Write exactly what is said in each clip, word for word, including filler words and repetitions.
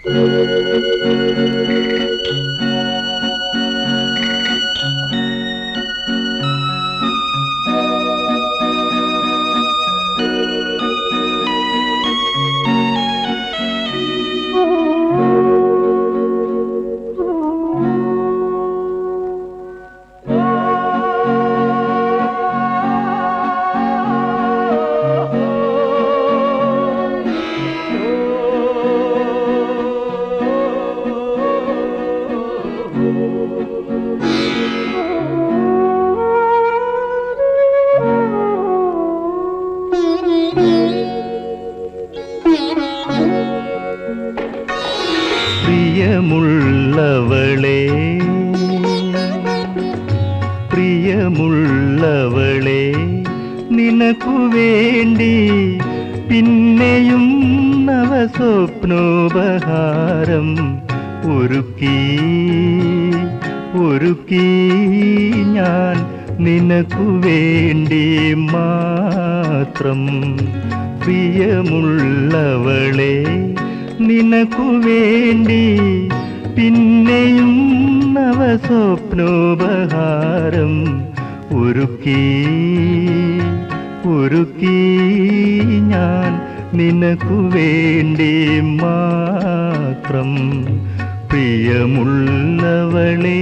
പ്രിയമുള്ളവളെ പ്രിയമുള്ളവളെ നിനക്കു വേണ്ടി പിന്നെയും നവസ്വപ്നോപഹാരം ഒരുക്കി ഒരുക്കി ഞാൻ നിനക്കു വേണ്ടി മാത്രം. പ്രിയമുള്ളവളെ നിനക്കു വേണ്ടി പിന്നെയും നവസ്വപ്നോപഹാരം ഒരുക്കി ഒരുക്കി ഞാൻ നിനക്കു വേണ്ടി മാത്രം. പ്രിയമുള്ളവളെ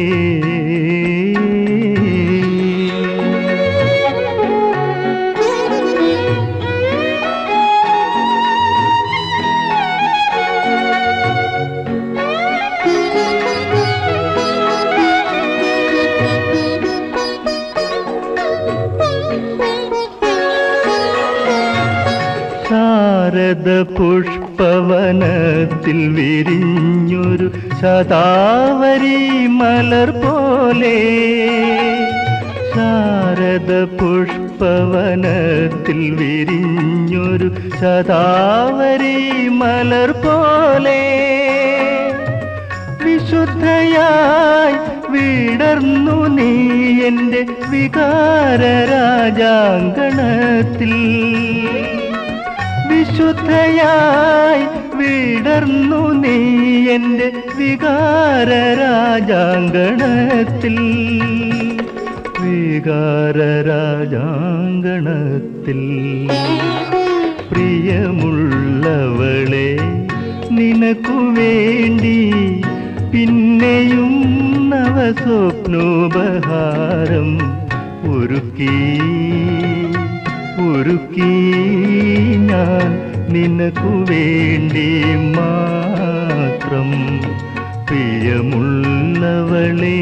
ശാരദ പുഷ്പവനത്തിൽ വിരിഞ്ഞൊരു ശതാവരി മലർ പോലെ, ശാരദ പുഷ്പവനത്തിൽ വിരിഞ്ഞൊരു ശതാവരി മലർ പോലെ വിശുദ്ധയായി വിടർന്നു നീ എൻ്റെ വികാരരാജാങ്കണത്തിൽ. വിശുദ്ധയായി വിടർന്നു നീ എൻ്റെ വികാരരാജാങ്കണത്തിൽ, വികാരരാജാങ്കണത്തിൽ. പ്രിയമുള്ളവളെ നിനക്കു വേണ്ടി പിന്നെയും നവസ്വപ്നോപഹാരം ഒരുക്കി ഒരുക്കി ഞാൻ നിനക്കു വേണ്ടി മാത്രം. പ്രിയമുള്ളവളെ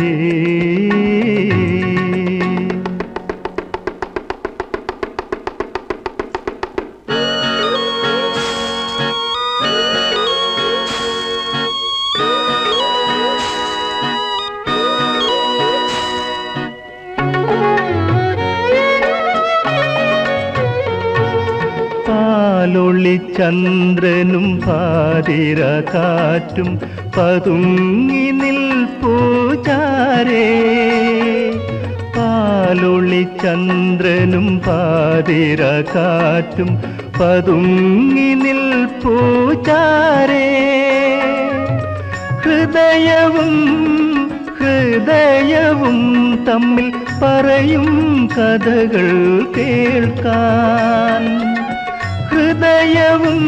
പാലൊളി ചന്ദ്രനും പാതിര കാറ്റും പതുങ്ങി നിൽപ്പൂ ചാരേ, പാലൊളി ചന്ദ്രനും പാതിര കാറ്റും പതുങ്ങി നിൽപ്പൂ ചാരേ. ഹൃദയവും ഹൃദയവും തമ്മിൽ പറയും കഥകൾ കേൾക്കാൻ, ഹൃദയവും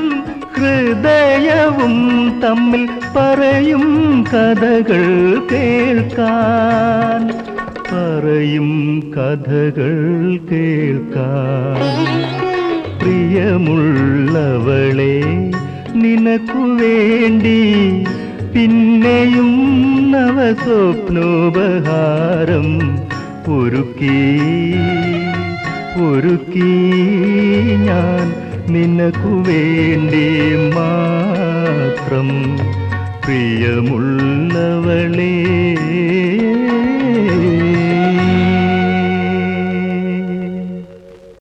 ഹൃദയവും തമ്മിൽ പറയും കഥകൾ കേൾക്കാൻ, പറയും കഥകൾ കേൾക്കാൻ. പ്രിയമുള്ളവളെ നിനക്കു വേണ്ടി പിന്നെയും നവസ്വപ്നോപഹാരം ഒരുക്കി ഒരുക്കി ഞാൻ നിനക്കു വേണ്ടി മാത്രം. പ്രിയമുള്ളവളേ